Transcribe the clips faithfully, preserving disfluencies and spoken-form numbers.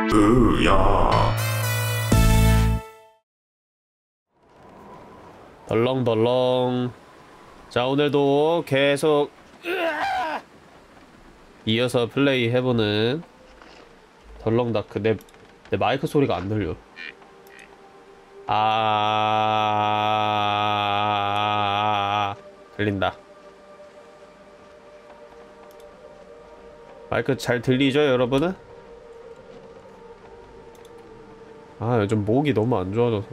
으야. 덜렁덜렁. 자, 오늘도 계속 이어서 플레이 해보는 덜렁다크. 내, 내 마이크 소리가 안 들려. 아, 들린다. 마이크 잘 들리죠, 여러분은? 아, 요즘 목이 너무 안 좋아져서.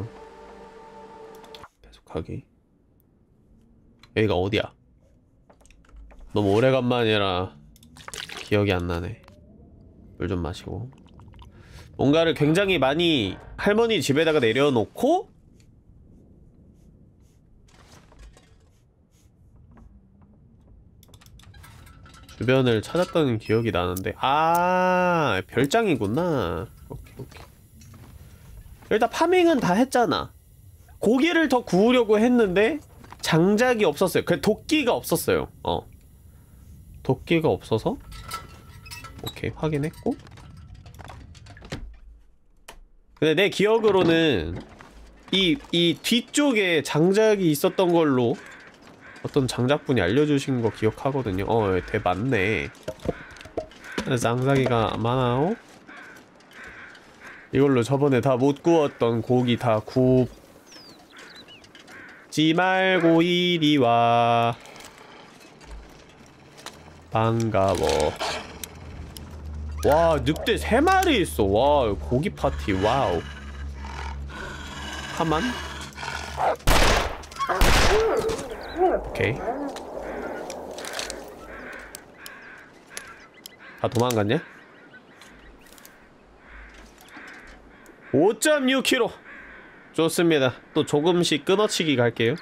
계속하기. 여기가 어디야? 너무 오래간만이라 기억이 안 나네. 물 좀 마시고. 뭔가를 굉장히 많이 할머니 집에다가 내려놓고 주변을 찾았던 기억이 나는데, 아, 별장이구나. 오케이, 오케이. 일단 파밍은 다 했잖아. 고기를 더 구우려고 했는데 장작이 없었어요. 그 도끼가 없었어요. 어, 도끼가 없어서. 오케이, 확인했고. 근데 내 기억으로는 이, 이 뒤쪽에 장작이 있었던 걸로 어떤 장작분이 알려주신 거 기억하거든요. 어, 대 맞네. 장작이가 많아요. 이걸로 저번에 다 못 구웠던 고기 다 굽지 말고 이리 와. 반가워. 와, 늑대 세 마리 있어. 와, 고기 파티. 와우. 하만. 오케이. 다 도망갔냐? 오 점 육 킬로미터. 좋습니다. 또 조금씩 끊어치기 갈게요.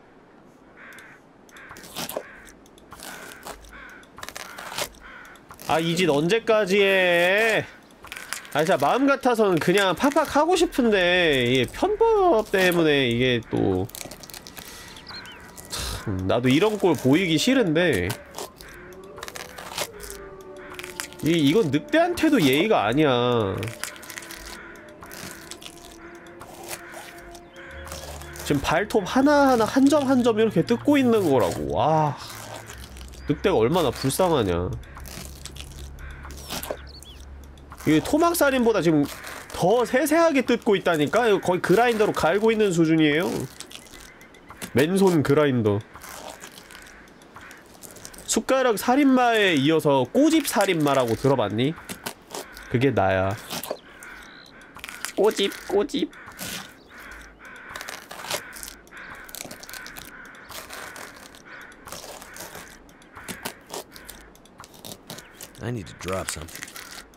아, 이 짓 언제까지 해? 아, 진짜 마음 같아서는 그냥 팍팍 하고 싶은데 이게 편법 때문에 이게 또 참, 나도 이런 꼴 보이기 싫은데 이, 이건 늑대한테도 예의가 아니야. 지금 발톱 하나하나 한 점 한 점 이렇게 뜯고 있는 거라고. 와, 늑대가 얼마나 불쌍하냐. 이게 토막살인보다 지금 더 세세하게 뜯고 있다니까? 이거 거의 그라인더로 갈고 있는 수준이에요. 맨손 그라인더. 숟가락 살인마에 이어서 꼬집 살인마라고 들어봤니? 그게 나야. 꼬집 꼬집. I need to drop something.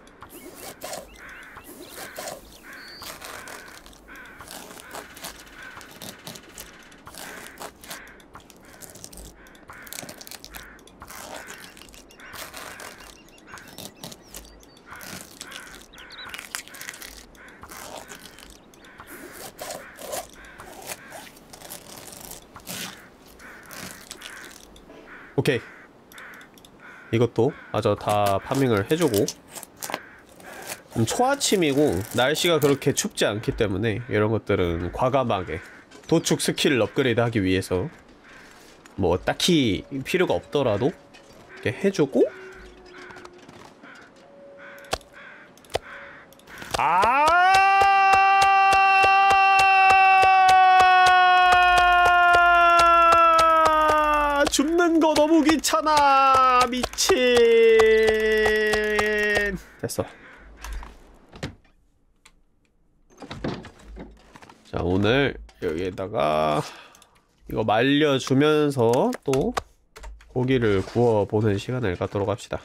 오케이. 이것도 마저 다 파밍을 해주고. 음, 초아침이고 날씨가 그렇게 춥지 않기 때문에 이런 것들은 과감하게 도축 스킬을 업그레이드 하기 위해서 뭐 딱히 필요가 없더라도 이렇게 해주고. 아! 줍는 거 너무 귀찮아. 미친. 됐어. 자, 오늘 여기에다가 이거 말려주면서 또 고기를 구워보는 시간을 갖도록 합시다.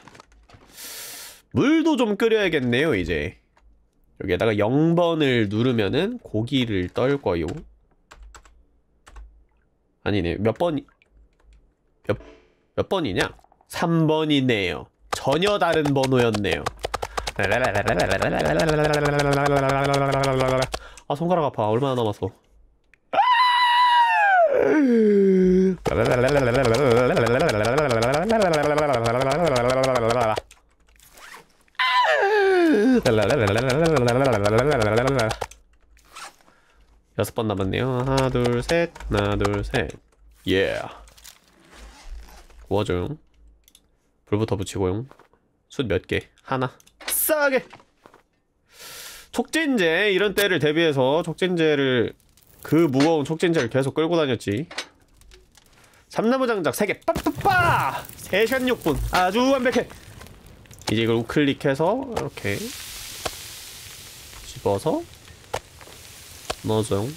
물도 좀 끓여야겠네요. 이제 여기에다가 영 번을 누르면은 고기를 떨 거요. 아니네, 몇 번이 몇, 몇 번이냐? 삼 번이네요. 전혀 다른 번호였네요. 아, 손가락 아파. 얼마나 남았어? 여섯 번 남았네요. 하나 둘 셋 하나 둘 셋. 예. 구워줘요. 불부터 붙이고요. 숯 몇 개? 하나. 싸게. 촉진제 이런 때를 대비해서 촉진제를 그 무거운 촉진제를 계속 끌고 다녔지. 삼나무 장작 세 개. 빠빠빠. 세 시간 육 분. 아주 완벽해. 이제 이걸 우클릭해서 이렇게 집어서 넣어줘요.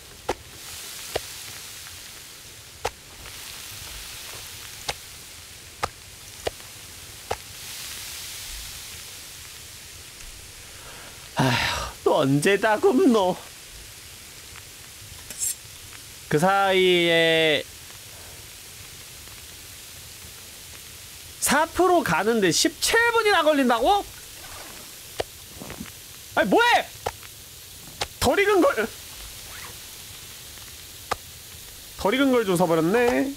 아휴, 또 언제 다 굽노. 그 사이에 사 프로 가는데 십칠 분이나 걸린다고? 아니 뭐해! 덜 익은 걸 덜 익은 걸 주워버렸네.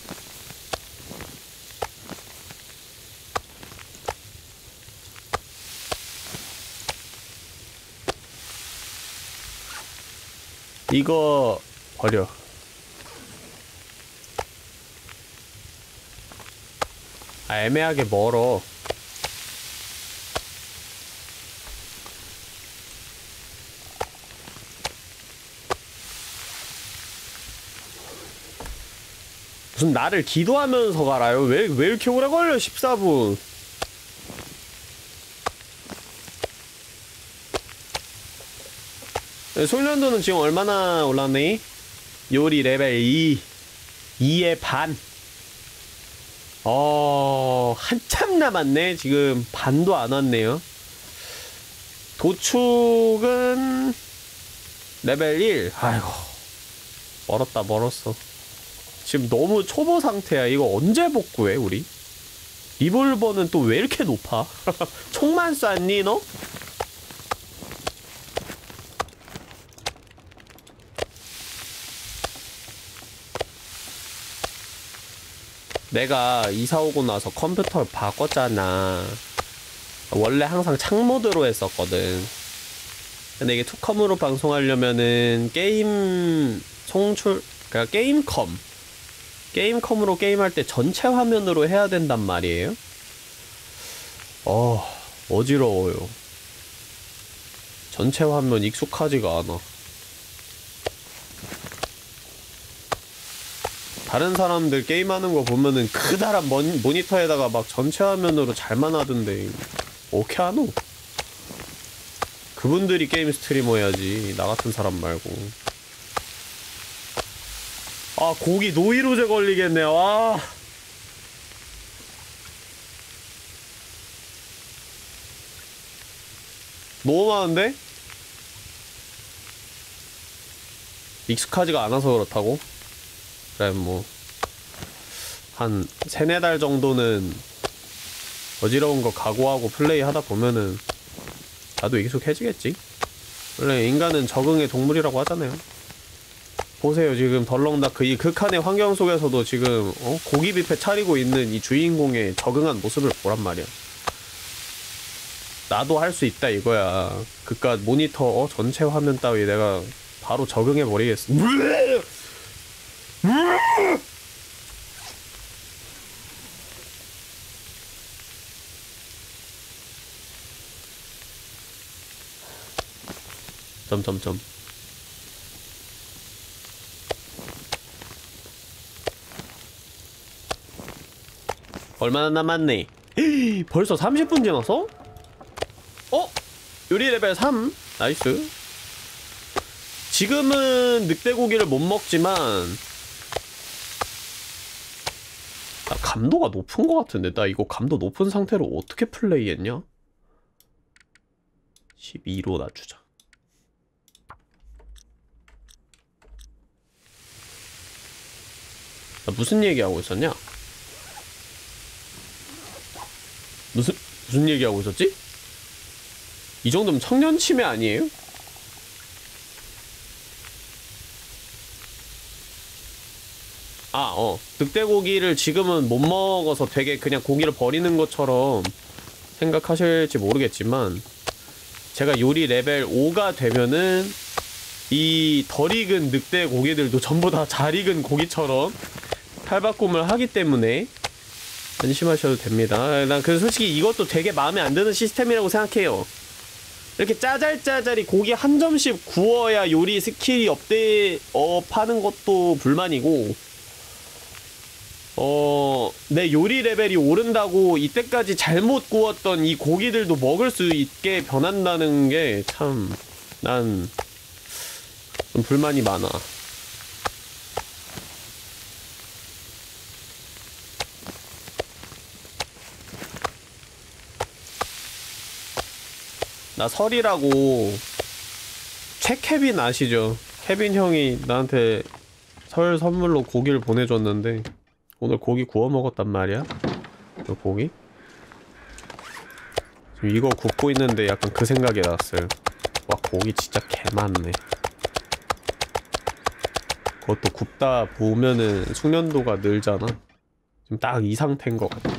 이거 버려. 아, 애매하게 멀어. 무슨 나를 기도하면서 가라요? 왜, 왜 이렇게 오래 걸려? 십사 분. 솔련도는 지금 얼마나 올랐니? 요리 레벨 이. 이의 반. 어, 한참 남았네. 지금 반도 안 왔네요. 도축은 레벨 일. 아이고, 멀었다 멀었어. 지금 너무 초보 상태야. 이거 언제 복구해 우리? 리볼버는 또 왜 이렇게 높아? 총만 쐈니 너? 내가 이사 오고 나서 컴퓨터를 바꿨잖아. 원래 항상 창모드로 했었거든. 근데 이게 투컴으로 방송하려면은 게임 송출, 그러니까 게임컴 게임컴으로 게임할 때 전체 화면으로 해야 된단 말이에요. 어, 어지러워요. 전체 화면 익숙하지가 않아. 다른 사람들 게임하는 거 보면은 크다란 모니, 모니터에다가 막 전체 화면으로 잘만 하던데 어떻게 하노? 그분들이 게임 스트리머 해야지. 나 같은 사람 말고. 아, 고기 노이로제 걸리겠네. 와. 너무 많은데? 익숙하지가 않아서 그렇다고? 그래, 뭐 한 세네 달 정도는 어지러운 거 각오하고 플레이 하다 보면은 나도 익숙해지겠지? 원래 인간은 적응의 동물이라고 하잖아요. 보세요, 지금 덜렁다크 이 극한의 환경 속에서도 지금 어? 고기 뷔페 차리고 있는 이 주인공의 적응한 모습을 보란 말이야. 나도 할 수 있다 이거야. 그깟 모니터 어? 전체 화면 따위 내가 바로 적응해버리겠어. 점점점. 얼마나 남았네? 에이, 벌써 삼십 분 지났어? 어? 요리 레벨 삼. 나이스. 지금은 늑대고기를 못 먹지만 나 감도가 높은 것 같은데. 나 이거 감도 높은 상태로 어떻게 플레이했냐? 십이로 낮추자. 나 무슨 얘기하고 있었냐? 무슨 무슨 얘기하고 있었지? 이 정도면 청년 침해 아니에요? 아, 어. 늑대고기를 지금은 못 먹어서 되게 그냥 고기를 버리는 것처럼 생각하실지 모르겠지만 제가 요리 레벨 오가 되면은 이 덜 익은 늑대 고기들도 전부 다 잘 익은 고기처럼 탈바꿈을 하기 때문에 안심하셔도 됩니다. 난 그 솔직히 이것도 되게 마음에 안 드는 시스템이라고 생각해요. 이렇게 짜잘짜잘이 고기 한 점씩 구워야 요리 스킬이 업데이업 하는 것도 불만이고, 어, 내 요리 레벨이 오른다고 이때까지 잘못 구웠던 이 고기들도 먹을 수 있게 변한다는 게 참, 난 좀 불만이 많아. 나 설이라고, 최케빈 아시죠? 케빈 형이 나한테 설 선물로 고기를 보내줬는데 오늘 고기 구워 먹었단 말이야. 이 고기? 지금 이거 굽고 있는데 약간 그 생각이 났어요. 와, 고기 진짜 개 많네. 그것도 굽다 보면은 숙련도가 늘잖아. 지금 딱 이 상태인 것 같아.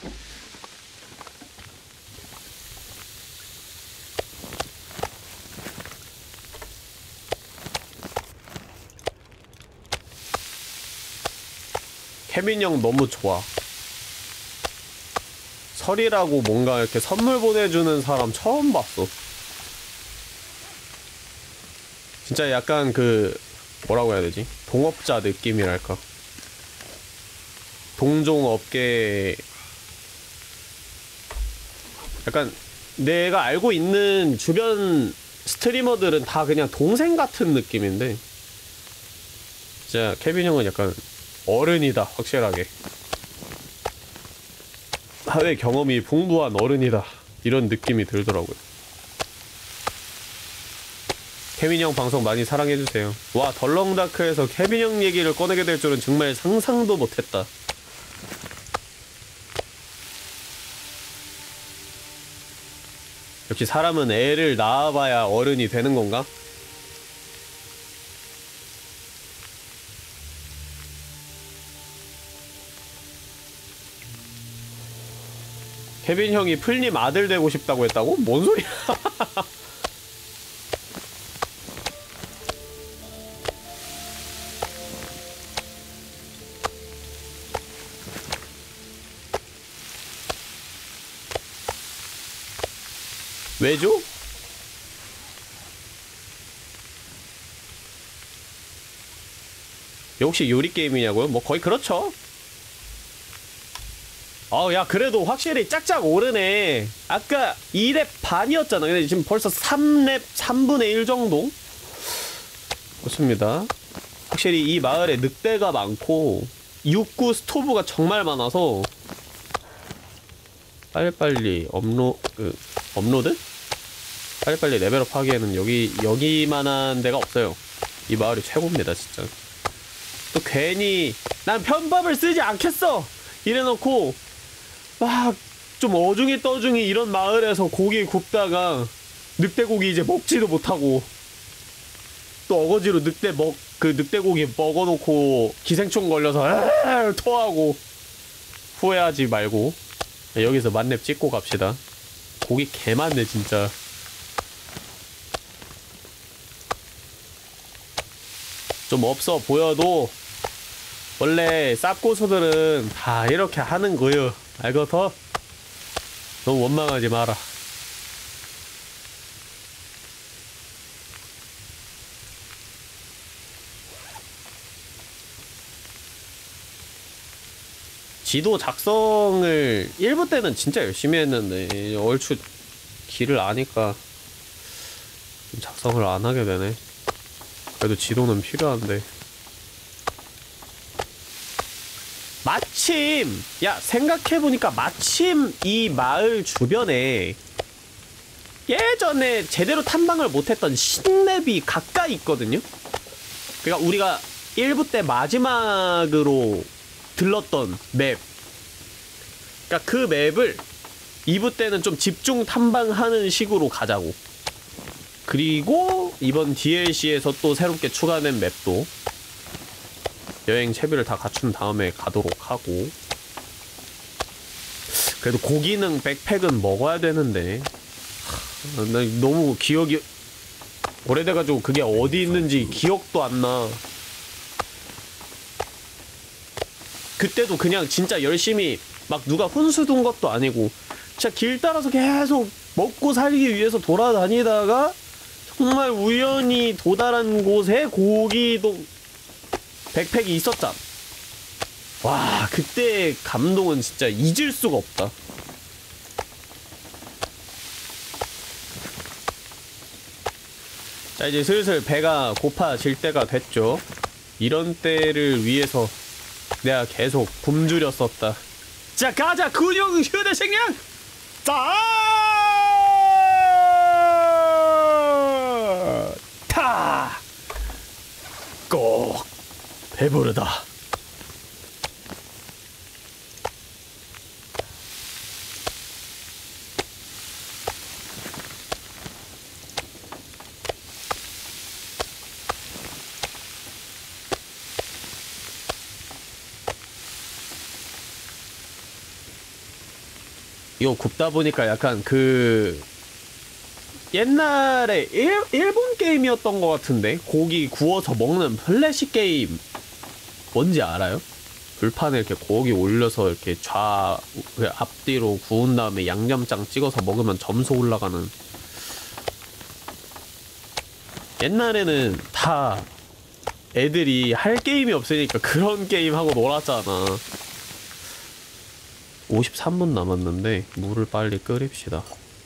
케빈 형 너무 좋아. 설이라고 뭔가 이렇게 선물 보내주는 사람 처음 봤어. 진짜 약간 그 뭐라고 해야 되지? 동업자 느낌이랄까. 동종업계, 약간 내가 알고 있는 주변 스트리머들은 다 그냥 동생 같은 느낌인데 진짜 케빈 형은 약간 어른이다, 확실하게. 사회 경험이 풍부한 어른이다, 이런 느낌이 들더라고요. 케빈 형 방송 많이 사랑해주세요. 와, 덜렁다크에서 케빈 형 얘기를 꺼내게 될 줄은 정말 상상도 못했다. 역시 사람은 애를 낳아봐야 어른이 되는 건가? 케빈 형이 풀님 아들 되고 싶다고 했다고? 뭔 소리야? 왜죠? 역시 요리 게임이냐고요? 뭐 거의 그렇죠. 어, 야, 그래도 확실히 짝짝 오르네. 아까 이 렙 반이었잖아. 근데 지금 벌써 삼 렙 삼분의 일 정도? 좋습니다. 확실히 이 마을에 늑대가 많고 육구 스토브가 정말 많아서 빨리빨리 업로, 그, 업로드? 빨리빨리 레벨업 하기에는 여기, 여기만한 데가 없어요. 이 마을이 최고입니다, 진짜. 또 괜히, 난 편법을 쓰지 않겠어! 이래놓고, 막, 좀 어중이 떠중이 이런 마을에서 고기 굽다가, 늑대고기 이제 먹지도 못하고, 또 어거지로 늑대 먹, 그 늑대고기 먹어놓고, 기생충 걸려서, 에에에 토하고, 후회하지 말고, 여기서 만렙 찍고 갑시다. 고기 개 많네, 진짜. 좀 없어 보여도 원래 쌉고수들은 다 이렇게 하는 거요. 알고서 너무 원망하지 마라. 지도 작성을 일 부 때는 진짜 열심히 했는데 얼추 길을 아니까 좀 작성을 안 하게 되네. 그래도 지도는 필요한데. 마침, 야, 생각해보니까 마침 이 마을 주변에 예전에 제대로 탐방을 못했던 신맵이 가까이 있거든요. 그러니까 우리가 일 부 때 마지막으로 들렀던 맵, 그러니까 그 맵을 이 부 때는 좀 집중 탐방하는 식으로 가자고. 그리고 이번 디엘씨에서 또 새롭게 추가된 맵도 여행 채비를 다 갖춘 다음에 가도록 하고. 그래도 고기능 백팩은 먹어야 되는데, 나 너무 기억이 오래돼가지고 그게 어디 있는지 기억도 안 나. 그때도 그냥 진짜 열심히 막 누가 훈수 둔 것도 아니고 진짜 길 따라서 계속 먹고 살기 위해서 돌아다니다가 정말 우연히 도달한 곳에 고기도 백팩이 있었잖아. 와, 그때 감동은 진짜 잊을 수가 없다. 자, 이제 슬슬 배가 고파질 때가 됐죠. 이런 때를 위해서 내가 계속 굶주렸었다. 자, 가자! 근육 휴대식량! 자! 타! 꼭 배부르다. 이거 굽다 보니까 약간 그 옛날에 일, 일본 게임이었던 것 같은데 고기 구워서 먹는 플래시 게임 뭔지 알아요? 불판에 이렇게 고기 올려서 이렇게 좌 앞뒤로 구운 다음에 양념장 찍어서 먹으면 점수 올라가는. 옛날에는 다 애들이 할 게임이 없으니까 그런 게임 하고 놀았잖아. 오십삼 분 남았는데 물을 빨리 끓입시다.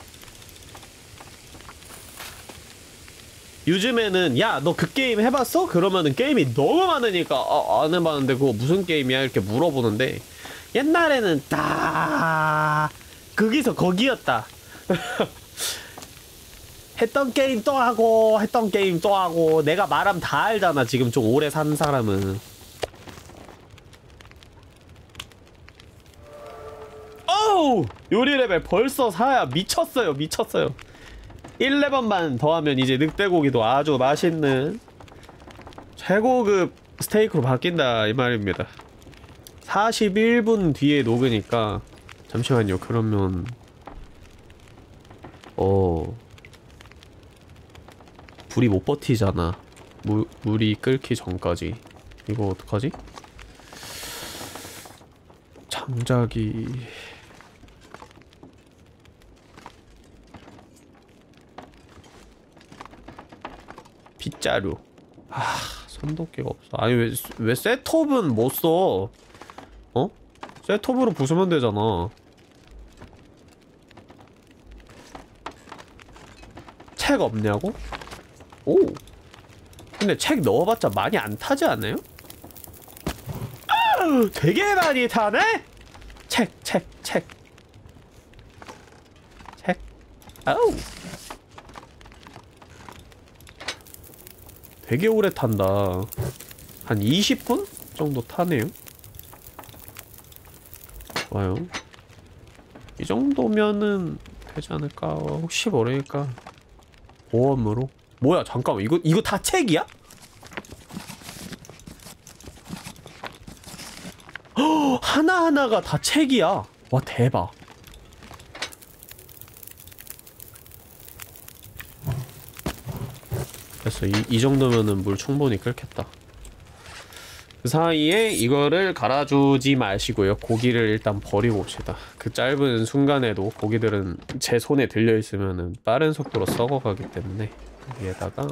요즘에는 야, 너 그 게임 해봤어? 그러면은 게임이 너무 많으니까 아, 안 해봤는데 그거 무슨 게임이야? 이렇게 물어보는데 옛날에는 딱 거기서 거기였다. 했던 게임 또 하고 했던 게임 또 하고. 내가 말하면 다 알잖아 지금 좀 오래 산 사람은. 어우! 요리 레벨 벌써 사야. 미쳤어요 미쳤어요. 일 레벨만 더하면 이제 늑대고기도 아주 맛있는 최고급 스테이크로 바뀐다 이 말입니다. 사십일 분 뒤에 녹으니까 잠시만요. 그러면 어 불이 못 버티잖아. 물, 물이 끓기 전까지. 이거 어떡하지? 장작이... 빗자루. 아, 손도끼가 없어. 아니 왜, 왜 셋톱은 못 써? 어? 셋톱으로 부수면 되잖아. 책 없냐고? 오! 근데 책 넣어봤자 많이 안 타지 않아요? 아, 되게 많이 타네? 책, 책, 책. 책. 아우. 되게 오래 탄다. 한 이십 분 정도 타네요. 좋아요. 이 정도면은 되지 않을까? 혹시 모르니까 보험으로. 뭐야, 잠깐만. 이거 이거 다 책이야? 허, 하나하나가 다 책이야. 와, 대박. 됐어. 이, 이 정도면은 물 충분히 끓겠다. 그 사이에 이거를 갈아주지 마시고요. 고기를 일단 버리고 옵시다. 그 짧은 순간에도 고기들은 제 손에 들려있으면은 빠른 속도로 썩어가기 때문에 여기에다가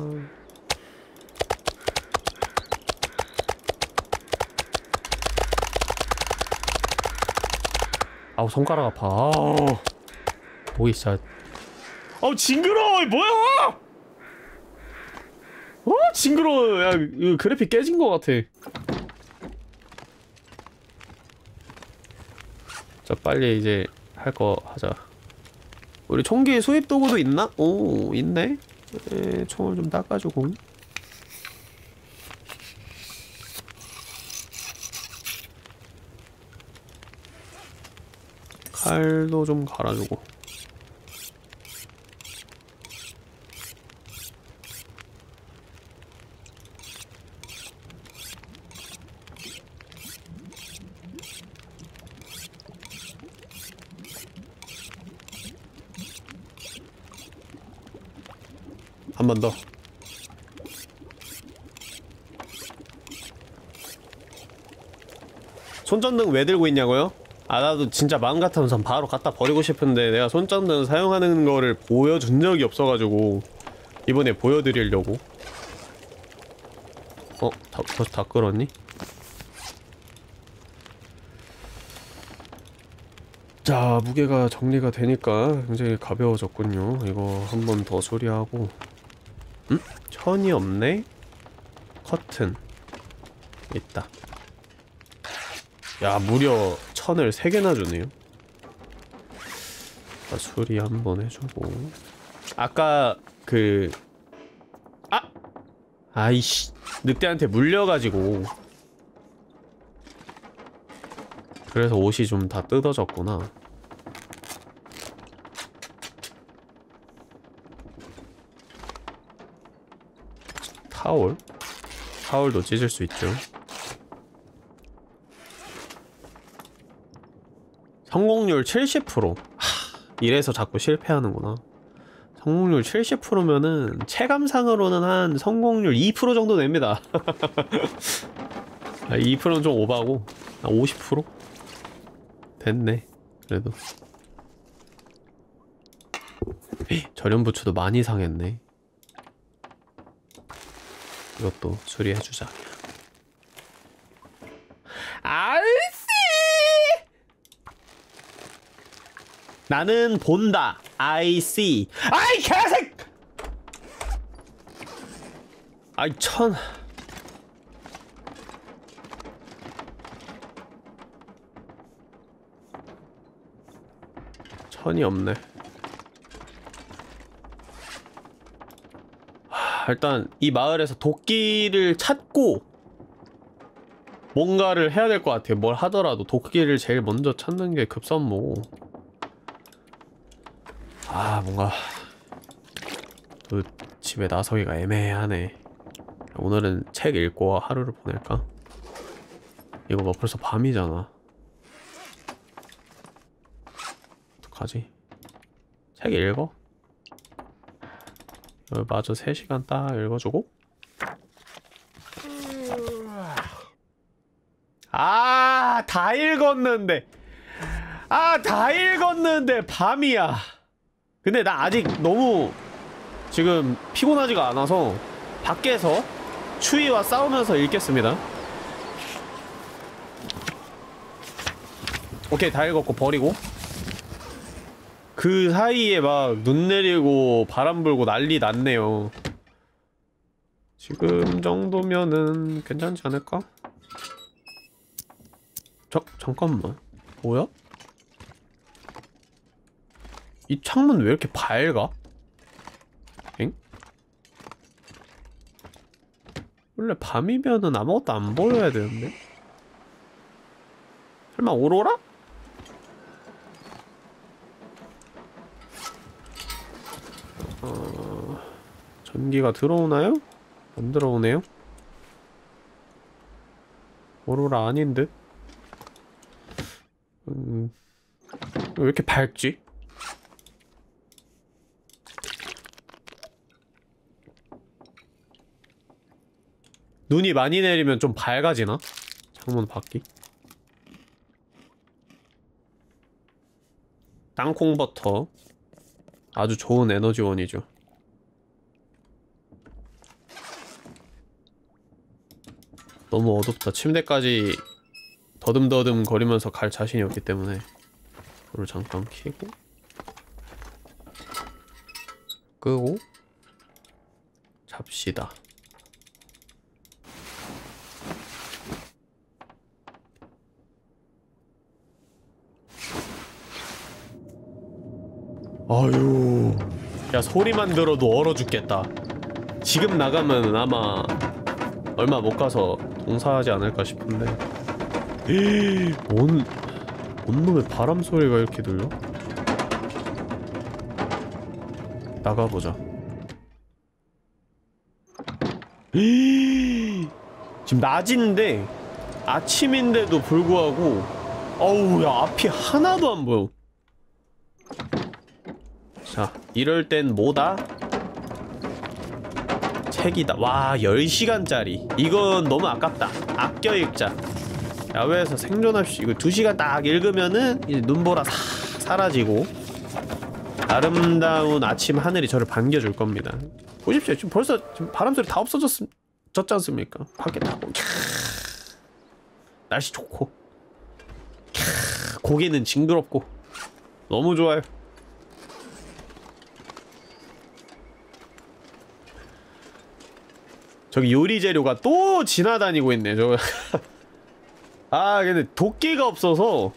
아우, 손가락 아파. 아우, 보기 진짜. 아우, 징그러워. 뭐야? 어? 징그러워. 야, 이거 그래픽 깨진 것 같아. 자, 빨리 이제 할 거 하자. 우리 총기 수입 도구도 있나? 오, 있네. 에, 총을 좀 닦아주고. 칼도 좀 갈아주고. 한 번 더. 손전등 왜 들고 있냐고요? 아, 나도 진짜 마음 같아서 바로 갖다 버리고 싶은데 내가 손전등 사용하는 거를 보여준 적이 없어가지고 이번에 보여드리려고. 어? 다, 벌써 다 끌었니? 자, 무게가 정리가 되니까 굉장히 가벼워졌군요. 이거 한 번 더 수리하고. 음? 천이 없네? 커튼 있다. 야, 무려 천을 세 개나 주네요. 자, 수리 한번 해주고. 아까 그 아! 아이씨, 늑대한테 물려가지고 그래서 옷이 좀 다 뜯어졌구나. 타올? 타올도 찢을 수 있죠. 성공률 칠십 퍼센트. 하, 이래서 자꾸 실패하는구나. 성공률 칠십 퍼센트면은 체감상으로는 한 성공률 이 퍼센트 정도 냅니다. 아, 이 퍼센트는 좀 오바고 한 오십 퍼센트? 됐네. 그래도 절연 부츠도 많이 상했네. 이것도 수리해주자. 알씨! 나는 본다. I see. 아이 개색! 아이 천. 천이 없네. 하, 일단 이 마을에서 도끼를 찾고 뭔가를 해야 될 것 같아요. 뭘 하더라도 도끼를 제일 먼저 찾는 게 급선무고. 아, 뭔가 그 집에 나서기가 애매하네. 오늘은 책 읽고 하루를 보낼까? 이거 뭐 벌써 밤이잖아. 어떡하지? 책 읽어? 이거 마저 세 시간 딱 읽어주고. 아, 다 읽었는데. 아, 다 읽었는데 밤이야. 근데 나 아직 너무 지금 피곤하지가 않아서 밖에서 추위와 싸우면서 읽겠습니다. 오케이, 다 읽었고 버리고. 그 사이에 막 눈 내리고 바람 불고 난리 났네요. 지금 정도면은 괜찮지 않을까? 저, 잠깐만. 뭐야? 이 창문 왜 이렇게 밝아? 엥? 원래 밤이면은 아무것도 안 보여야 되는데? 설마 오로라? 어... 전기가 들어오나요? 안 들어오네요? 오로라 아닌 듯? 음... 왜 이렇게 밝지? 눈이 많이 내리면 좀 밝아지나? 창문 밖이? 땅콩버터 아주 좋은 에너지원이죠. 너무 어둡다. 침대까지 더듬더듬 거리면서 갈 자신이 없기 때문에 불을 잠깐 켜고 끄고 잡시다. 아유, 야, 소리만 들어도 얼어 죽겠다. 지금 나가면 아마 얼마 못 가서 동사하지 않을까 싶은데. 에이, 뭔, 뭔 놈의 바람 소리가 이렇게 들려? 나가보자. 에이, 지금 낮인데 아침인데도 불구하고 어우, 야, 앞이 하나도 안 보여. 자, 이럴 땐 뭐다? 책이다. 와, 열 시간짜리. 이건 너무 아깝다. 아껴 읽자. 야외에서 생존합시다. 이거 두 시간 딱 읽으면은 이제 눈보라 싹 사라지고 아름다운 아침 하늘이 저를 반겨줄 겁니다. 보십시오. 지금 벌써 지금 바람소리 다 없어졌, 졌지 않습니까? 밖에 타고 캬, 날씨 좋고 캬, 고개는 징그럽고 너무 좋아요. 저기 요리 재료가 또 지나다니고 있네. 저 아, 근데 도끼가 없어서.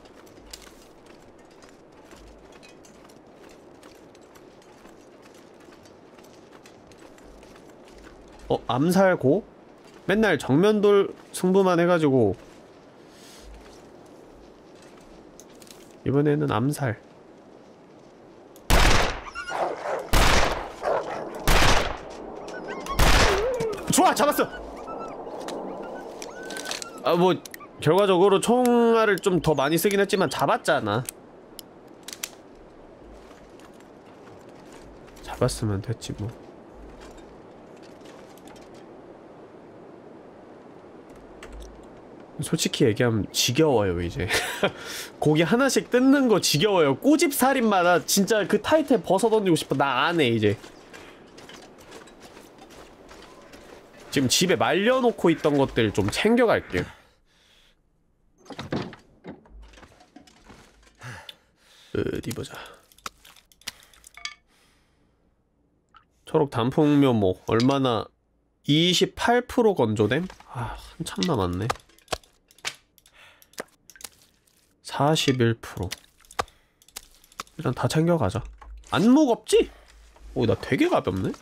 어, 암살고? 맨날 정면돌 승부만 해가지고 이번에는 암살. 좋아! 잡았어! 아, 뭐 결과적으로 총알을 좀 더 많이 쓰긴 했지만 잡았잖아. 잡았으면 됐지 뭐. 솔직히 얘기하면 지겨워요 이제. 고기 하나씩 뜯는 거 지겨워요. 꼬집살인마다 진짜 그 타이틀 벗어던지고 싶어. 나 안 해 이제. 지금 집에 말려놓고 있던 것들 좀 챙겨갈게요. 어디 보자. 초록 단풍묘 뭐 얼마나 이십팔 퍼센트 건조됨? 아, 한참 남았네. 사십일 퍼센트. 일단 다 챙겨가자. 안 무겁지? 오, 나 되게 가볍네?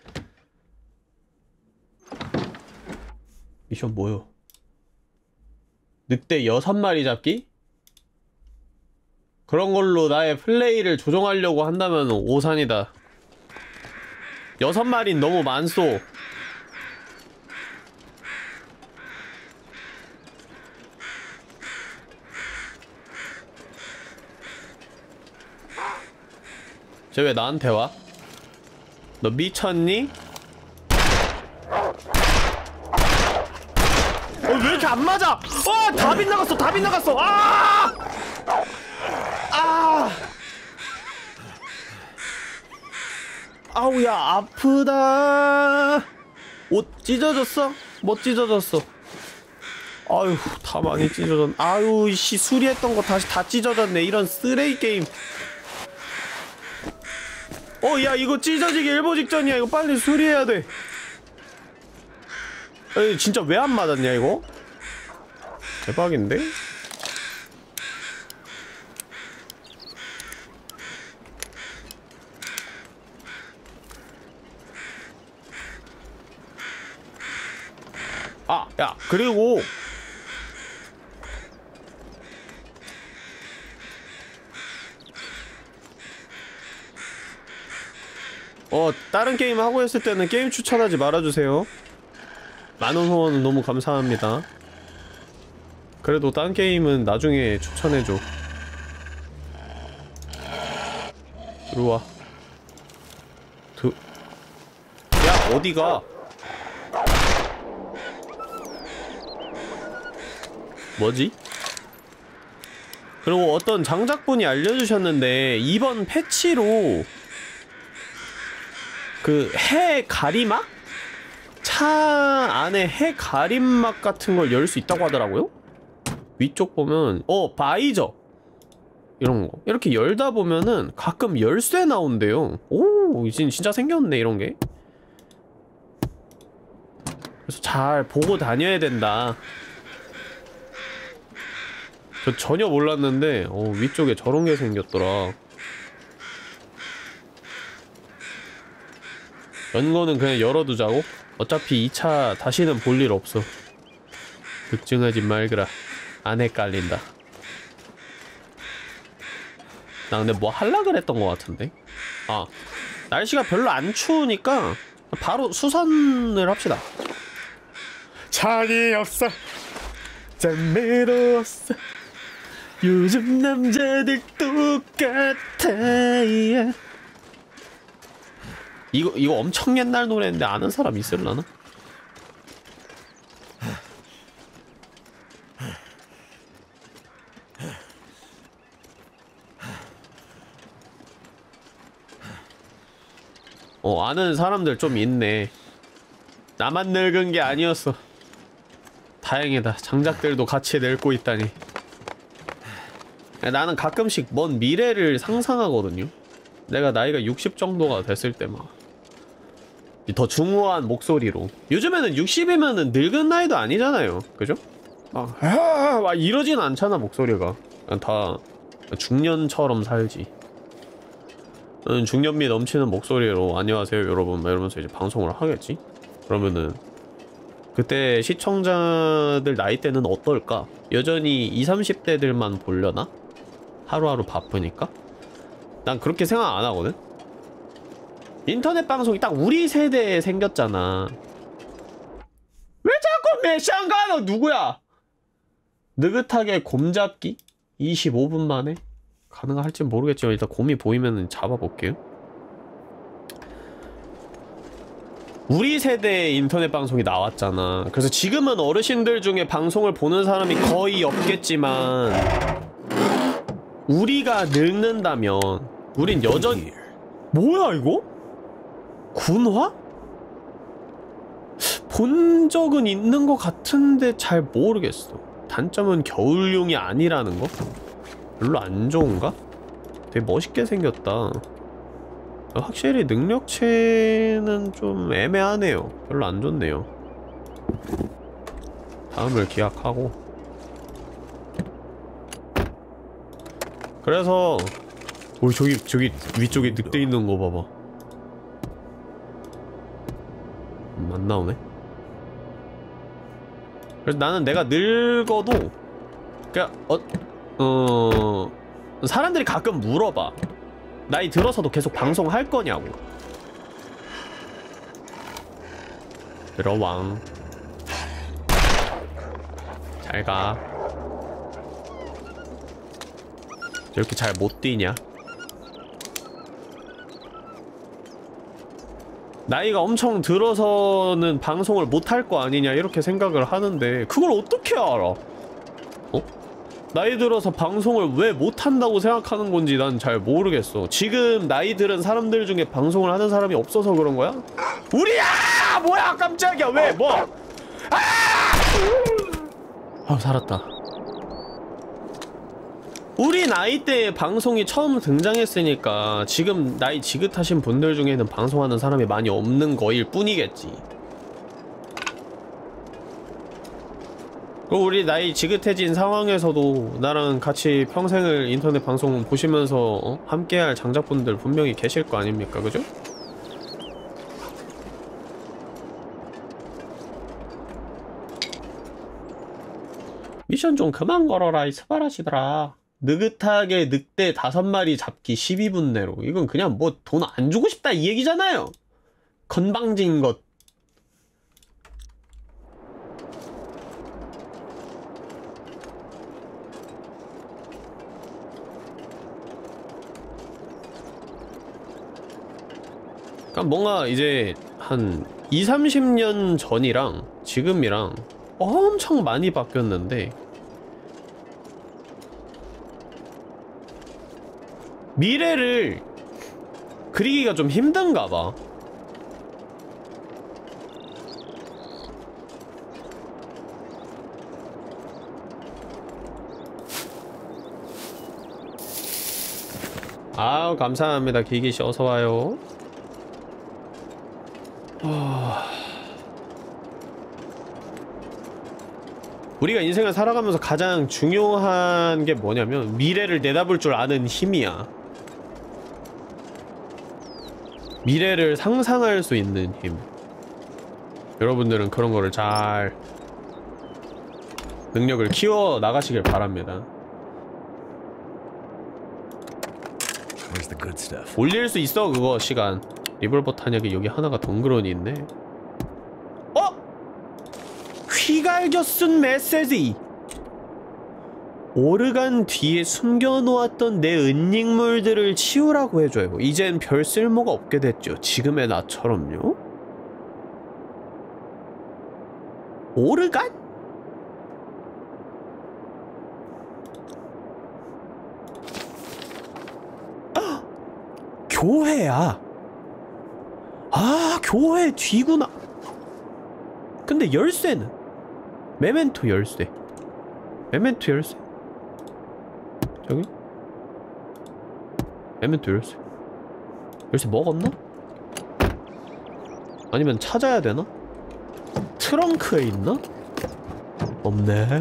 미션 뭐요? 늑대 여섯 마리 잡기? 그런 걸로 나의 플레이를 조정하려고 한다면 오산이다. 여섯 마리는 너무 많소. 쟤 왜 나한테 와? 너 미쳤니? 어, 왜 이렇게 안 맞아? 어, 다 빗나갔어, 다 빗나갔어. 아! 아! 아우야, 아프다. 옷 찢어졌어? 못 찢어졌어. 아유, 다 많이 찢어졌네. 아유, 씨, 수리했던 거 다시 다 찢어졌네. 이런 쓰레기 게임. 어, 야, 이거 찢어지기 일보 직전이야. 이거 빨리 수리해야 돼. 에이, 진짜 왜 안 맞았냐, 이거? 대박인데? 아, 야, 그리고 어, 다른 게임 하고 있을 때는 게임 추천하지 말아주세요. 만원 후원은 너무 감사합니다. 그래도 딴 게임은 나중에 추천해줘. 들어와. 드... 야, 어디가? 뭐지? 그리고 어떤 장작분이 알려주셨는데 이번 패치로 그 해 가리막? 차 안에 해 가림막 같은 걸 열 수 있다고 하더라고요? 위쪽 보면 어, 바이저 이런 거 이렇게 열다 보면은 가끔 열쇠 나온대요. 오, 이제 진짜 생겼네 이런 게. 그래서 잘 보고 다녀야 된다. 저 전혀 몰랐는데 어, 위쪽에 저런 게 생겼더라. 연거는 그냥 열어두자고? 어차피 이 차 다시는 볼 일 없어. 걱정하지 말거라. 안 헷갈린다. 나 근데 뭐 할라 그랬던 것 같은데? 아, 날씨가 별로 안 추우니까 바로 수선을 합시다. 장이 없어, 장미도 없어, 요즘 남자들 똑같아. 이거 이거 엄청 옛날 노래인데 아는 사람 있을라나? 어, 아는 사람들 좀 있네. 나만 늙은 게 아니었어. 다행이다. 장작들도 같이 늙고 있다니. 나는 가끔씩 먼 미래를 상상하거든요. 내가 나이가 육십 정도가 됐을 때 막 더 중후한 목소리로. 요즘에는 육십이면은 늙은 나이도 아니잖아요. 그죠? 막, 아, 막 이러진 않잖아, 목소리가. 그냥 다 중년처럼 살지. 중년미 넘치는 목소리로 안녕하세요 여러분 막 이러면서 이제 방송을 하겠지? 그러면은 그때 시청자들 나이대는 어떨까? 여전히 이십, 삼십 대들만 보려나? 하루하루 바쁘니까? 난 그렇게 생각 안 하거든? 인터넷 방송이 딱 우리 세대에 생겼잖아. 왜 자꾸 메샹가? 너 누구야? 느긋하게 곰 잡기? 이십오 분 만에? 가능할지 모르겠지만 일단 곰이 보이면 잡아볼게요. 우리 세대의 인터넷 방송이 나왔잖아. 그래서 지금은 어르신들 중에 방송을 보는 사람이 거의 없겠지만 우리가 늙는다면 우린 여전히 뭐야 이거? 군화? 본 적은 있는 것 같은데 잘 모르겠어. 단점은 겨울용이 아니라는 거? 별로 안 좋은가? 되게 멋있게 생겼다. 확실히 능력치는 좀 애매하네요. 별로 안 좋네요. 다음을 기약하고. 그래서 오 저기 저기 위쪽에 늑대 있는 거 봐봐. 음, 안 나오네. 그래서 나는 내가 늙어도 그냥 어 어... 사람들이 가끔 물어봐. 나이 들어서도 계속 방송할 거냐고. 들어왕. 잘가. 이렇게 잘 못 뛰냐? 나이가 엄청 들어서는 방송을 못 할 거 아니냐 이렇게 생각을 하는데 그걸 어떻게 알아? 어? 나이 들어서 방송을 왜 못한다고 생각하는 건지 난 잘 모르겠어. 지금 나이 들은 사람들 중에 방송을 하는 사람이 없어서 그런 거야? 우리야! 뭐야 깜짝이야 왜 뭐? 아! 아 살았다. 우리 나이 때 방송이 처음 등장했으니까 지금 나이 지긋하신 분들 중에는 방송하는 사람이 많이 없는 거일 뿐이겠지. 우리 나이 지긋해진 상황에서도 나랑 같이 평생을 인터넷 방송 보시면서 어? 함께할 장작분들 분명히 계실 거 아닙니까? 그죠? 미션 좀 그만 걸어라 이 스바라시더라. 느긋하게 늑대 다섯 마리 잡기 십이 분 내로. 이건 그냥 뭐 돈 안 주고 싶다 이 얘기잖아요. 건방진 것. 그러니까 뭔가 이제 한 이삼십 년 전이랑 지금이랑 엄청 많이 바뀌었는데 미래를 그리기가 좀 힘든가 봐. 아우 감사합니다 기기씨 어서와요. 우리가 인생을 살아가면서 가장 중요한 게 뭐냐면 미래를 내다볼 줄 아는 힘이야. 미래를 상상할 수 있는 힘. 여러분들은 그런 거를 잘 능력을 키워 나가시길 바랍니다. 올릴 수 있어 그거 시간. 리볼버 탄약이 여기 하나가 덩그러니 있네. 어? 휘갈겨 쓴 메시지. 오르간 뒤에 숨겨놓았던 내 은닉물들을 치우라고 해줘요. 이젠 별 쓸모가 없게 됐죠. 지금의 나처럼요. 오르간? 아! 교회야. 아, 교회 뒤구나. 근데 열쇠는? 메멘토 열쇠. 메멘토 열쇠. 저기? 메멘토 열쇠. 열쇠 먹었나? 아니면 찾아야 되나? 트렁크에 있나? 없네.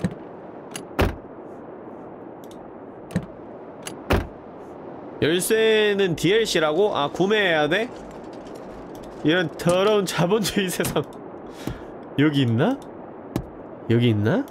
열쇠는 디엘씨라고? 아, 구매해야 돼? 이런 더러운 자본주의 세상. 여기 있나? 여기 있나?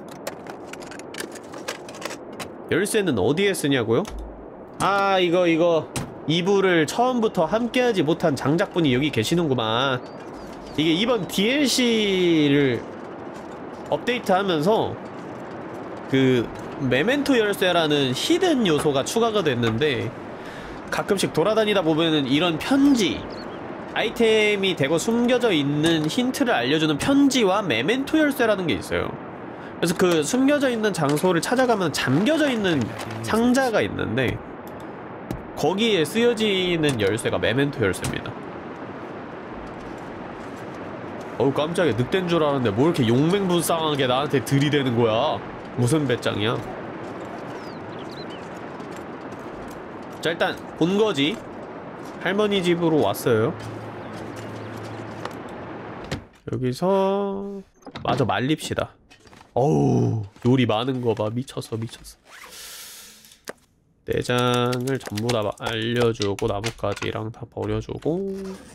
열쇠는 어디에 쓰냐고요? 아, 이거 이거 이 부를 처음부터 함께하지 못한 장작분이 여기 계시는구만. 이게 이번 디엘씨를 업데이트하면서 그 메멘토 열쇠라는 히든 요소가 추가가 됐는데, 가끔씩 돌아다니다 보면은 이런 편지, 아이템이 대거 숨겨져 있는 힌트를 알려주는 편지와 메멘토 열쇠라는 게 있어요. 그래서 그 숨겨져 있는 장소를 찾아가면 잠겨져 있는 상자가 있는데, 거기에 쓰여지는 열쇠가 메멘토 열쇠입니다. 어우, 깜짝이야. 늑대인 줄 알았는데 뭐 이렇게 용맹불상하게 나한테 들이대는 거야. 무슨 배짱이야. 자, 일단 본거지. 할머니 집으로 왔어요. 여기서 마저 말립시다. 어우, 요리 많은 거 봐. 미쳤어, 미쳤어. 내장을 전부 다 알려주고, 나뭇가지랑 다 버려주고.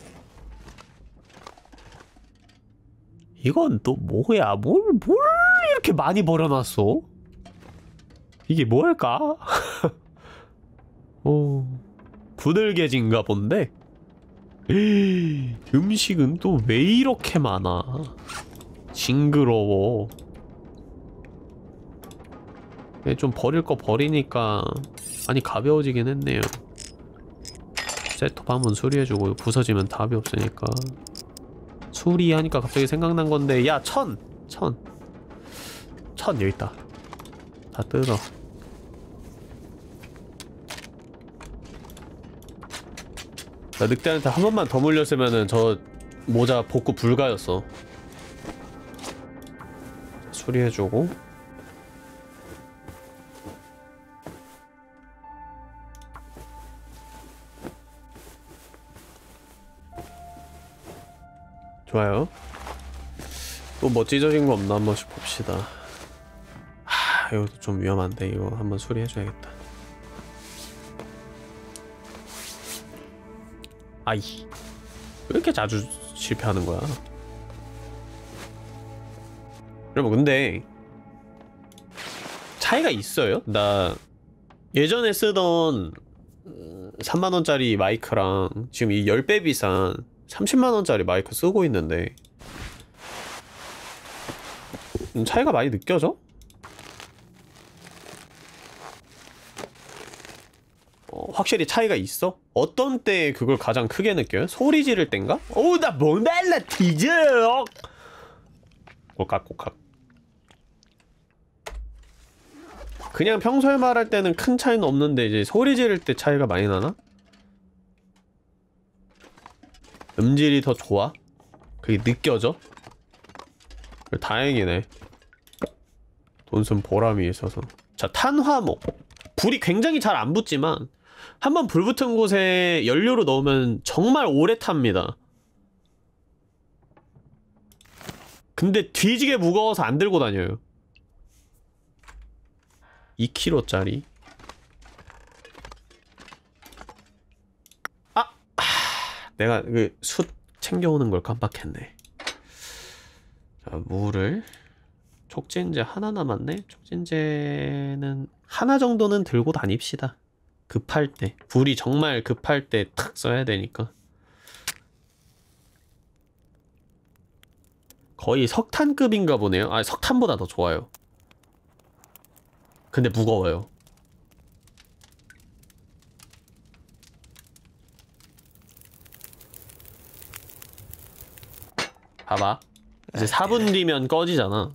이건 또 뭐야? 뭘, 뭘 이렇게 많이 버려놨어? 이게 뭘까? 어, 부들개진가 본데? 에이, 음식은 또 왜 이렇게 많아? 징그러워. 좀 버릴 거 버리니까 많이 가벼워지긴 했네요. 셋톱 한번 수리해주고, 부서지면 답이 없으니까. 수리하니까 갑자기 생각난 건데, 야, 천! 천! 천 여기 있다. 다 뜯어. 나 늑대한테 한 번만 더 물렸으면은 저 모자 복구 불가였어. 수리해주고. 좋아요. 또 뭐 찢어진 거 없나 한 번씩 봅시다. 하, 이것도 좀 위험한데 이거 한번 수리해줘야겠다. 아이, 왜 이렇게 자주 실패하는 거야? 여러분, 근데 차이가 있어요? 나 예전에 쓰던 삼만 원짜리 마이크랑 지금 이 십 배 비싼 삼십만 원짜리 마이크 쓰고 있는데 차이가 많이 느껴져? 어, 확실히 차이가 있어? 어떤 때 그걸 가장 크게 느껴요? 소리 지를 땐가? 어우, 나 뭐 날라 뒤져! 꼴깍꼴깍. 그냥 평소에 말할 때는 큰 차이는 없는데 이제 소리 지를 때 차이가 많이 나나? 음질이 더 좋아? 그게 느껴져? 다행이네. 돈 쓴 보람이 있어서. 자, 탄화목. 불이 굉장히 잘 안 붙지만 한번 불 붙은 곳에 연료로 넣으면 정말 오래 탑니다. 근데 뒤지게 무거워서 안 들고 다녀요. 이 킬로그램짜리. 아! 하, 내가 그 숯 챙겨오는 걸 깜빡했네. 자, 물을. 촉진제 하나 남았네? 촉진제는 하나 정도는 들고 다닙시다. 급할 때. 불이 정말 급할 때 탁 써야 되니까. 거의 석탄급인가 보네요. 아, 석탄보다 더 좋아요. 근데 무거워요. 봐봐. 이제 사 분 뒤면 꺼지잖아.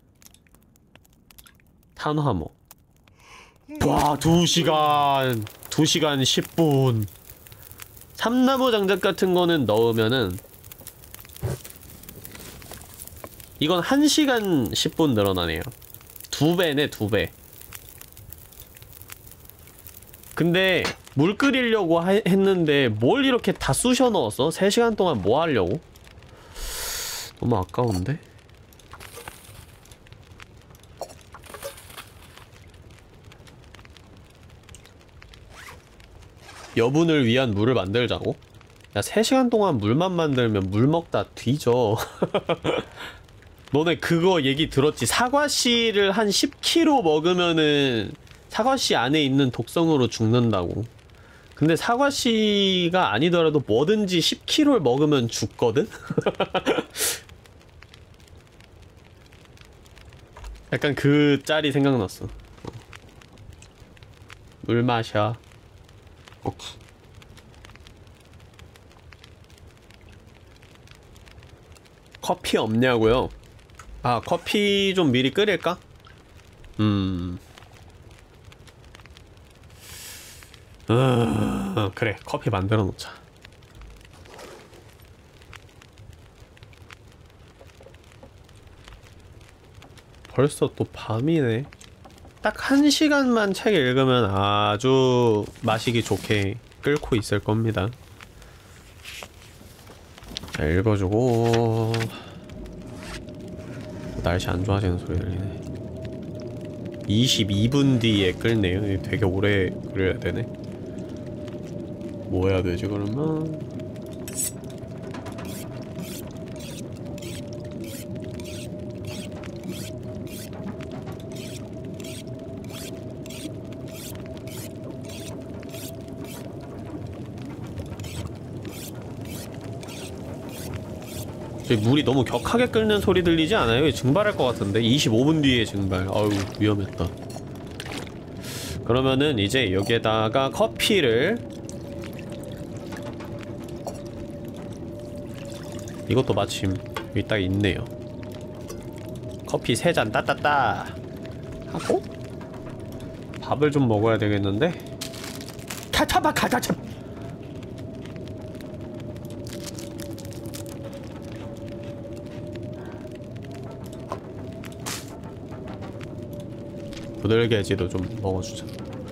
탄화모. 와, 두 시간. 두 시간 십 분. 삼나무 장작 같은 거는 넣으면은 이건 한 시간 십 분 늘어나네요. 두 배네, 두 배. 근데 물 끓이려고 하, 했는데 뭘 이렇게 다 쑤셔 넣었어? 세 시간 동안 뭐 하려고? 너무 아까운데? 여분을 위한 물을 만들자고? 야, 세 시간 동안 물만 만들면 물 먹다 뒤져. 너네 그거 얘기 들었지? 사과씨를 한 십 킬로그램 먹으면은 사과씨 안에 있는 독성으로 죽는다고. 근데 사과씨가 아니더라도 뭐든지 십 킬로그램을 먹으면 죽거든? 약간 그 짤이 생각났어. 물 마셔. 오케이. 커피 없냐고요? 아, 커피 좀 미리 끓일까? 음... 어... 그래, 커피 만들어 놓자. 벌써 또 밤이네. 딱 한 시간만 책 읽으면 아주 마시기 좋게 끓고 있을 겁니다. 자, 읽어주고. 날씨 안 좋아지는 소리 들리네. 이십이 분 뒤에 끓네요. 되게 오래 끓여야 되네. 뭐 해야 되지 그러면? 물이 너무 격하게 끓는 소리 들리지 않아요? 증발할 것 같은데? 이십오 분 뒤에 증발. 아유, 위험했다. 그러면은 이제 여기에다가 커피를, 이것도 마침 여기 딱 있네요. 커피 세 잔 따따따 하고 밥을 좀 먹어야 되겠는데? 카타바 카타차. 부들개지도 좀 먹어주자.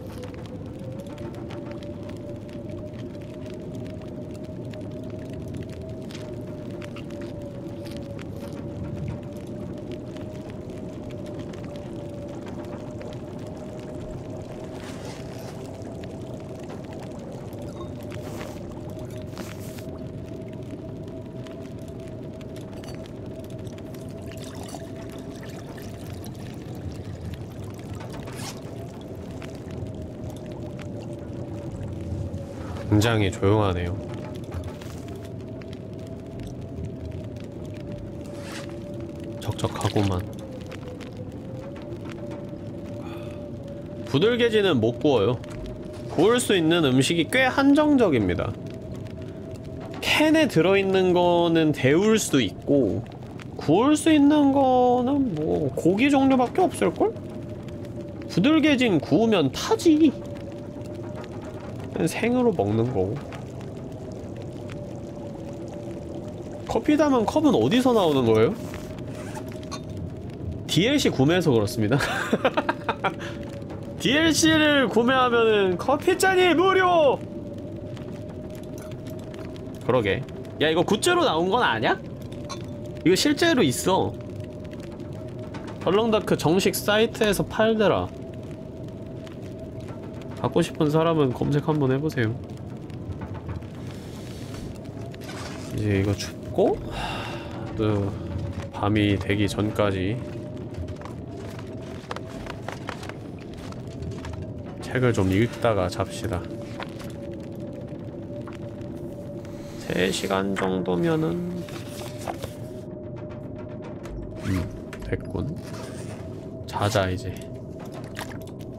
굉장히 조용하네요. 적적하고만. 부들개지는 못 구워요. 구울 수 있는 음식이 꽤 한정적입니다. 캔에 들어있는 거는 데울 수 있고 구울 수 있는 거는 뭐 고기 종류밖에 없을걸? 부들개진 구우면 타지. 생으로 먹는 거고. 커피 담은 컵은 어디서 나오는 거예요? 디엘씨 구매해서 그렇습니다. 디엘씨를 구매하면은 커피잔이 무료! 그러게. 야, 이거 굿즈로 나온 건 아냐? 이거 실제로 있어. 덜렁다크 정식 사이트에서 팔더라. 갖고 싶은 사람은 검색 한번 해보세요. 이제 이거 춥고 또 밤이 되기 전까지 책을 좀 읽다가 잡시다. 세 시간 정도면은 음, 됐군. 자자 이제.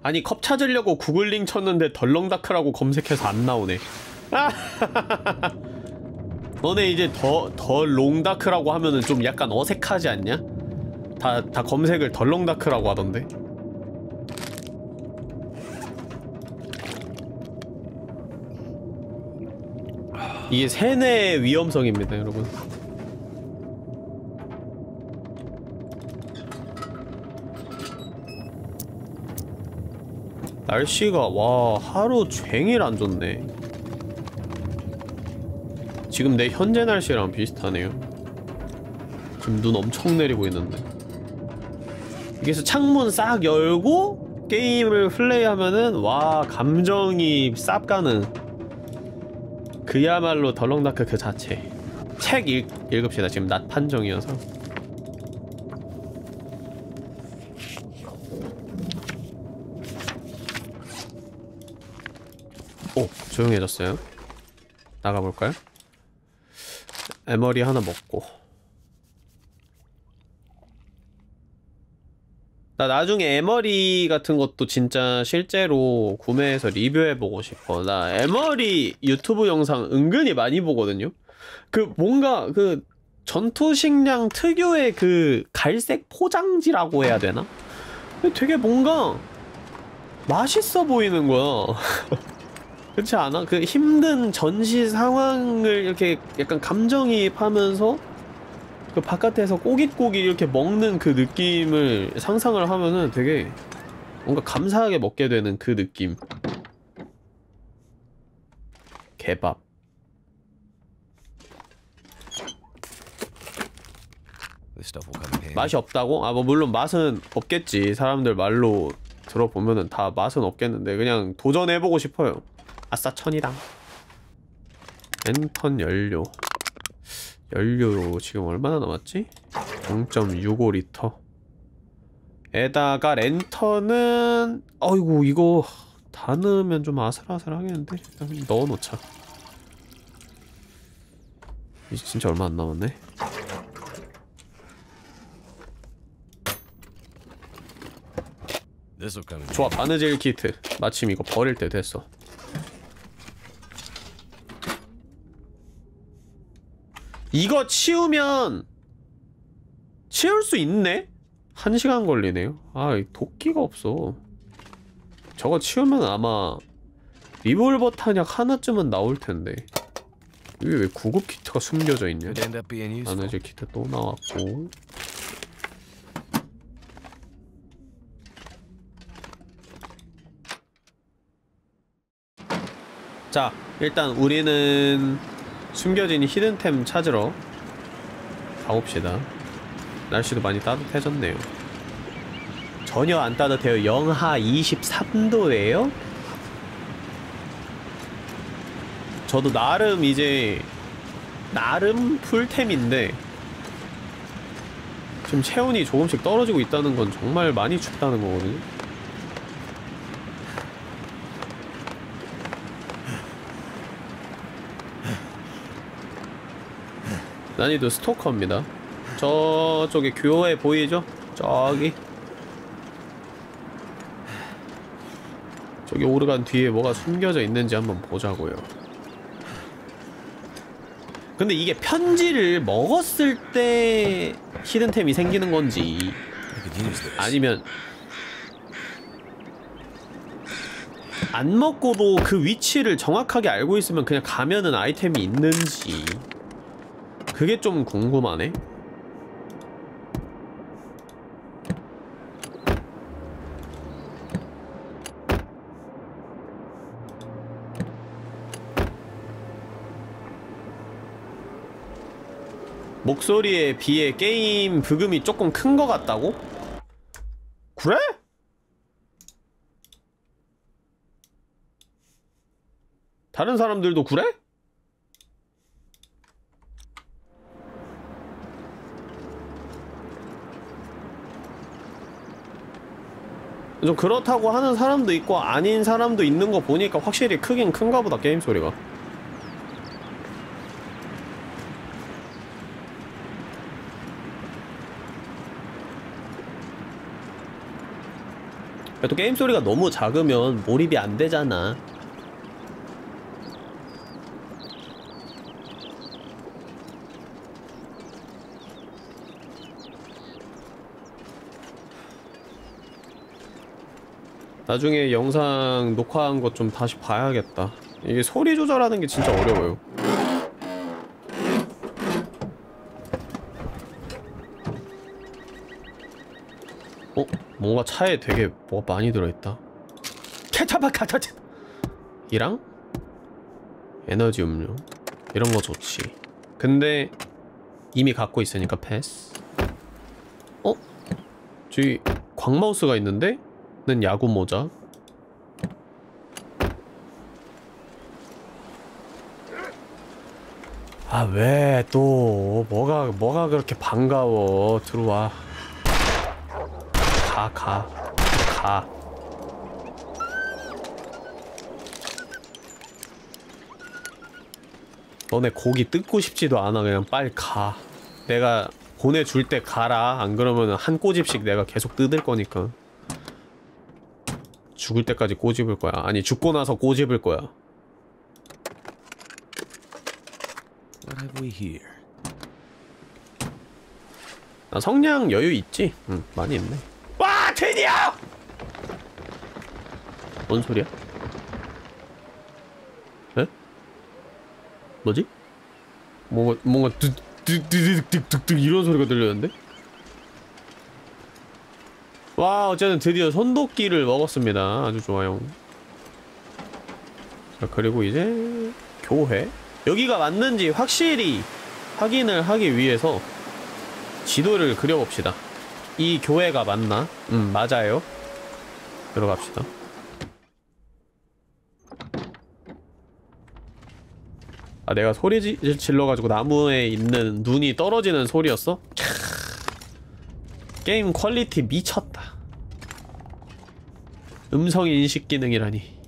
아니 컵 찾으려고 구글링 쳤는데 덜렁다크라고 검색해서 안 나오네. 아 너네 이제 더, 더 롱다크라고 하면은 좀 약간 어색하지 않냐? 다, 다 검색을 덜렁다크라고 하던데? 이게 세뇌의 위험성입니다, 여러분. 날씨가, 와, 하루 종일 안 좋네. 지금 내 현재 날씨랑 비슷하네요. 지금 눈 엄청 내리고 있는데. 여기서 창문 싹 열고 게임을 플레이하면은 와 감정이 쌉 가는 그야말로 덜렁다크 그 자체. 책 읽, 읽읍시다. 지금 낮 판정이어서. 오, 조용해졌어요. 나가볼까요? 에머리 하나 먹고. 나 나중에 에머리 같은 것도 진짜 실제로 구매해서 리뷰해보고 싶어. 나 에머리 유튜브 영상 은근히 많이 보거든요? 그 뭔가 그 전투식량 특유의 그 갈색 포장지라고 해야 되나? 되게 뭔가 맛있어 보이는 거야. 그렇지 않아? 그 힘든 전시 상황을 이렇게 약간 감정이입하면서 그 바깥에서 꼬깃꼬깃 이렇게 먹는 그 느낌을 상상을 하면은 되게 뭔가 감사하게 먹게 되는 그 느낌. 개밥. 맛이 없다고? 아 뭐 물론 맛은 없겠지. 사람들 말로 들어보면은 다 맛은 없겠는데 그냥 도전해보고 싶어요. 아싸 천이당. 랜턴 연료. 연료 지금 얼마나 남았지? 영 점 육오 리터. 에다가 랜턴은 어이구 이거 다 넣으면 좀 아슬아슬하겠는데? 일단 넣어놓자. 이제 진짜 얼마 안 남았네. 좋아, 바느질 키트. 마침 이거 버릴 때 됐어. 이거 치우면 치울 수 있네? 한 시간 걸리네요. 아, 도끼가 없어. 저거 치우면 아마 리볼버 탄약 하나쯤은 나올 텐데. 여기 왜 구급 키트가 숨겨져 있냐? 바느질 키트 또 나왔고. 자, 일단 우리는 숨겨진 히든템 찾으러 가봅시다. 날씨도 많이 따뜻해졌네요. 전혀 안 따뜻해요. 영하 이십삼 도예요? 저도 나름 이제 나름 풀템인데 지금 체온이 조금씩 떨어지고 있다는 건 정말 많이 춥다는 거거든요. 난이도 스토커입니다. 저쪽에 교회 보이죠? 저기 저기 오르간 뒤에 뭐가 숨겨져 있는지 한번 보자고요. 근데 이게 편지를 먹었을 때 히든템이 생기는 건지 아니면 안 먹고도 그 위치를 정확하게 알고 있으면 그냥 가면은 아이템이 있는지 그게 좀 궁금하네. 목소리에 비해 게임 브금이 조금 큰 것 같다고? 그래? 다른 사람들도 그래? 좀 그렇다고 하는 사람도 있고 아닌 사람도 있는 거 보니까 확실히 크긴 큰가 보다, 게임 소리가. 또 게임 소리가 너무 작으면 몰입이 안 되잖아. 나중에 영상 녹화한 것 좀 다시 봐야겠다. 이게 소리 조절하는 게 진짜 어려워요. 어? 뭔가 차에 되게 뭐가 많이 들어있다. 케찹아 카타치 이랑 에너지 음료 이런 거 좋지. 근데 이미 갖고 있으니까 패스. 어? 저기 광마우스가 있는데? 는 야구 모자. 아, 왜 또 뭐가 뭐가 그렇게 반가워. 들어와. 가, 가, 가. 너네 고기 뜯고 싶지도 않아. 그냥 빨리 가. 내가 보내줄 때 가라. 안 그러면 한 꼬집씩 내가 계속 뜯을 거니까. 죽을 때까지 꼬집을 거야. 아니, 죽고 나서 꼬집을 거야. What have we here? 나 성냥 여유 있지? 응, 많이 있네. 와, 드디어! 뭔 소리야? 에? 뭐지? 뭔가, 뭔가 득득득득득득 이런 소리가 들렸는데? 와, 어쨌든 드디어 손도끼를 먹었습니다. 아주 좋아요. 자, 그리고 이제 교회? 여기가 맞는지 확실히 확인을 하기 위해서 지도를 그려봅시다. 이 교회가 맞나? 음, 맞아요. 들어갑시다. 아, 내가 소리 지, 질러가지고 나무에 있는 눈이 떨어지는 소리였어? 게임 퀄리티 미쳤다. 음성 인식 기능이라니.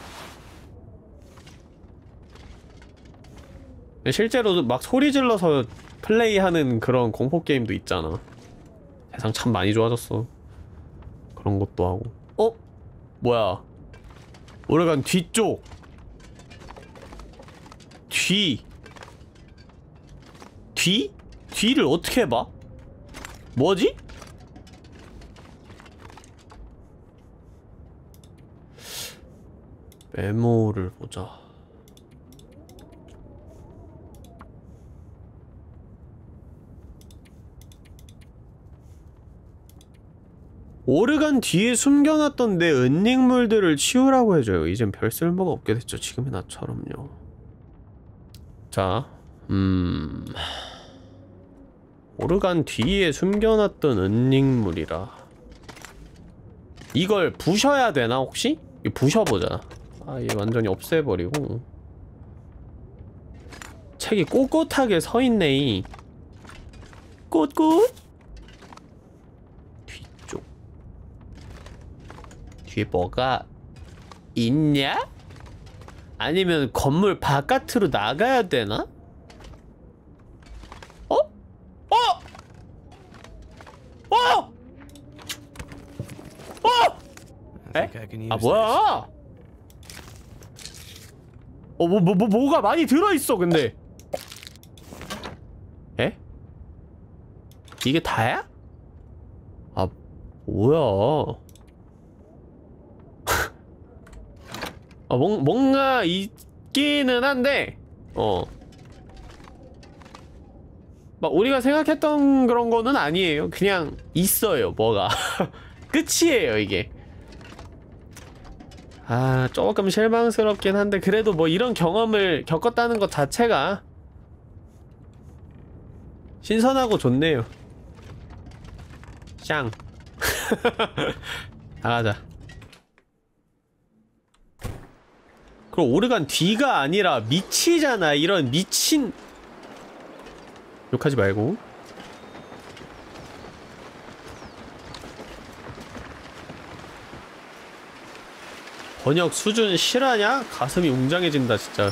실제로 막 소리 질러서 플레이하는 그런 공포 게임도 있잖아. 세상 참 많이 좋아졌어. 그런 것도 하고. 어? 뭐야? 오래간 뒤쪽. 뒤. 뒤? 뒤를 어떻게 봐? 뭐지? 메모를 보자. 오르간 뒤에 숨겨놨던 내 은닉물들을 치우라고 해줘요. 이젠 별 쓸모가 없게 됐죠. 지금의 나처럼요. 자, 음... 오르간 뒤에 숨겨놨던 은닉물이라. 이걸 부셔야 되나 혹시? 이거 부셔보자. 아, 얘 완전히 없애버리고. 책이 꼿꼿하게 서있네. 꼿꼿? 뒤쪽. 뒤에 뭐가 있냐? 아니면 건물 바깥으로 나가야 되나? 어? 어! 어! 어! 에? 아, 뭐야? 어, 뭐, 뭐, 뭐, 뭐가 많이 들어있어, 근데. 에? 이게 다야? 아, 뭐야. 아, 뭔, 뭔가 있기는 한데, 어. 막 우리가 생각했던 그런 거는 아니에요. 그냥 있어요, 뭐가. 끝이에요, 이게. 아, 조금 실망스럽긴 한데 그래도 뭐 이런 경험을 겪었다는 것 자체가 신선하고 좋네요. 샹. 나가자. 그럼 오르간 뒤가 아니라 미치잖아. 이런 미친. 욕하지 말고. 번역 수준 실화냐? 가슴이 웅장해진다 진짜.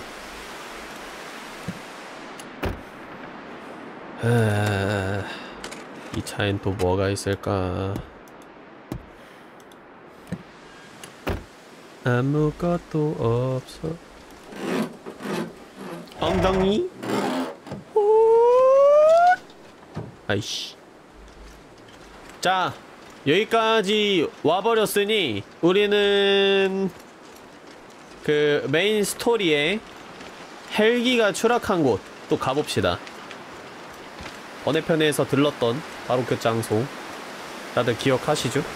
하... 이 차엔 또 뭐가 있을까? 아무것도 없어. 엉덩이. 아이씨. 자, 여기까지 와버렸으니 우리는 그 메인 스토리에 헬기가 추락한 곳 또 가봅시다. 번외편에서 들렀던 바로 그 장소 다들 기억하시죠?